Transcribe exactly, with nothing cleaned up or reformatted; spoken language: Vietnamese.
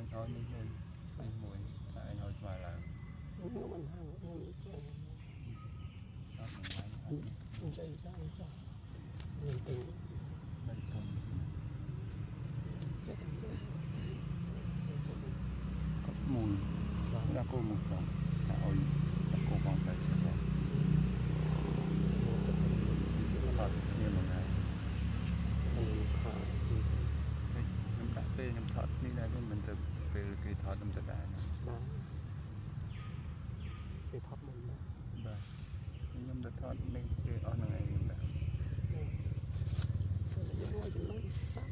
nói mấy mùi mấy mùi tại anh nói xoài là nó mình hàng mình chơi nó cũng hay mình chơi sao sao mình từng mình từng có mùi ra cô một vòng tạo ra cô vòng phải sẽ vòng thật như một ngày mình thở nhắm đã phê nhắm thật như này nên mình từ về cái thật mình từ đại cái thật mình đó và nhắm đã thật nên cái ở này mình đã nó chỉ nói sẵn